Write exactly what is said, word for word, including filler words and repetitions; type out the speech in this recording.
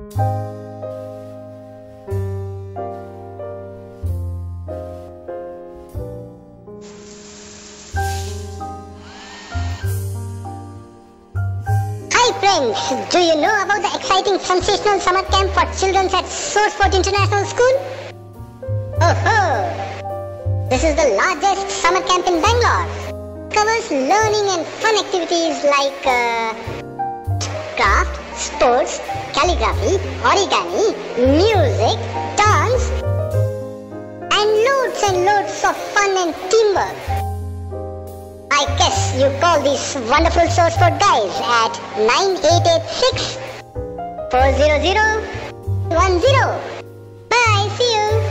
Friends, do you know about the exciting Sunsational Summer Camp for children at Sorsfort International School? Oh ho! This is the largest summer camp in Bangalore. It covers learning and fun activities like uh, craft, sports, calligraphy, origami, music, dance, and loads and loads of fun and teamwork. I guess you call these wonderful Sorsfort guys at nine eight eight six, four zero zero, one zero. Bye, see you.